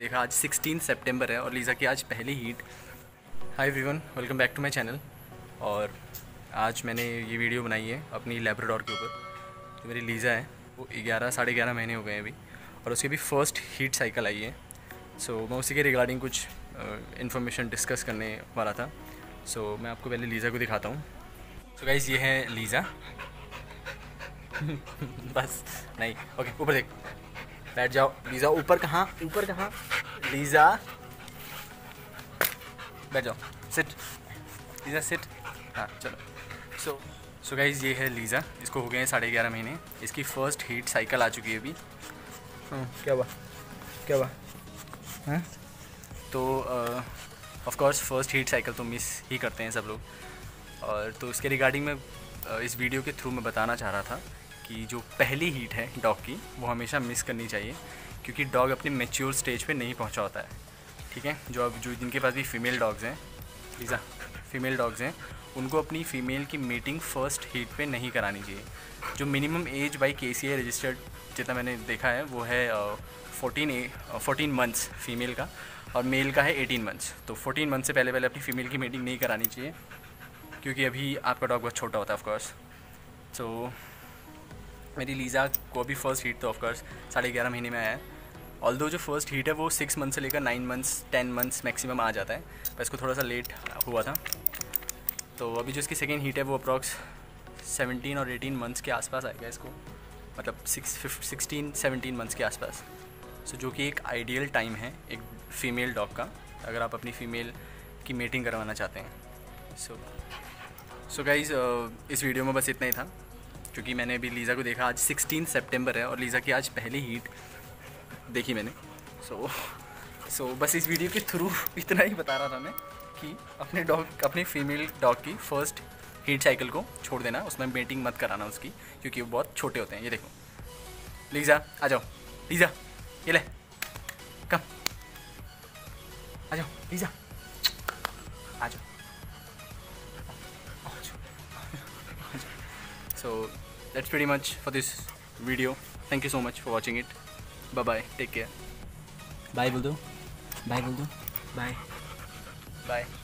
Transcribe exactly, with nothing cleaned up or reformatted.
देखा आज सोलह सितंबर है और लीज़ा की आज पहली heat. Hi everyone, welcome back to my channel. और आज मैंने ये वीडियो बनाई है अपनी लैब्राडोर के ऊपर। जो मेरी लीज़ा है वो ग्यारह साढ़े ग्यारह महीने हो गए हैं अभी और उसकी भी फ़र्स्ट हीट साइकिल आई है। सो so, मैं उसी के रिगार्डिंग कुछ इन्फॉर्मेशन डिस्कस करने वाला था। सो so, मैं आपको पहले लीज़ा को दिखाता हूँ। सो so, गाइज़ ये है लीज़ा। बस नहीं, ओके ऊपर देख, बैठ जाओ लीज़ा। ऊपर कहाँ ऊपर कहाँ लीज़ा, बैठ जाओ, सिट लीज़ा सिट। हाँ चलो। सो सो गाइज़ ये है लीज़ा, इसको हो गए हैं साढ़े ग्यारह महीने। इसकी फ़र्स्ट हीट साइकिल आ चुकी है अभी। हाँ क्या हुआ क्या हुआ हाँ तो of course first heat cycle तो मिस ही करते हैं सब लोग। और तो इसके रिगार्डिंग में uh, इस वीडियो के थ्रू मैं बताना चाह रहा था कि जो पहली हीट है डॉग की वो हमेशा मिस करनी चाहिए, क्योंकि डॉग अपने मैच्योर स्टेज पे नहीं पहुंचा होता है। ठीक है, जो अब जो जिनके पास भी फीमेल डॉग्स हैं, लीज़ा फीमेल डॉग्स हैं, उनको अपनी फ़ीमेल की मीटिंग फ़र्स्ट हीट पे नहीं करानी चाहिए। जो मिनिमम एज बाई के सी आई रजिस्टर्ड जितना मैंने देखा है वो है fourteen a fourteen months female का, और मेल का है एटीन मंथ्स। तो फोर्टीन मंथ से पहले पहले अपनी फ़ीमेल की मीटिंग नहीं करानी चाहिए, क्योंकि अभी आपका डॉग बहुत छोटा होता है ऑफकोर्स। सो मेरी लीज़ा को अभी फ़र्स्ट हीट तो ऑफकोर्स साढ़े ग्यारह महीने में आया है। ऑल्दो जो फर्स्ट हीट है वो सिक्स मंथ से लेकर nine months ten months maximum आ जाता है, पर इसको थोड़ा सा लेट हुआ था। तो अभी जो इसकी सेकेंड हीट है वो अप्रॉक्स सेवनटीन और एटीन मंथ्स के आसपास आएगा इसको, मतलब सिक्स सिक्सटीन सेवनटीन मंथ्स के आसपास। सो जो कि एक आइडियल टाइम है एक फ़ीमेल डॉग का, अगर आप अपनी फ़ीमेल की मीटिंग करवाना चाहते हैं। सो सो गाइज़ इस वीडियो में बस इतना ही था, क्योंकि मैंने अभी लीज़ा को देखा। आज सोलह सितंबर है और लीज़ा की आज पहली हीट देखी मैंने। सो so, सो so, बस इस वीडियो के थ्रू इतना ही बता रहा था मैं कि अपने डॉग अपने फीमेल डॉग की फ़र्स्ट हीट साइकिल को छोड़ देना, उसमें मीटिंग मत कराना उसकी, क्योंकि वो बहुत छोटे होते हैं। ये देखो लीज़ा आ जाओ, लीज़ा ये ले कम, आ जाओ लीज़ा आ जाओ। So that's pretty much for this video. Thank you so much for watching it. Bye bye. Take care. Bye बोल दो, बाय बोल दो, बाय Bye.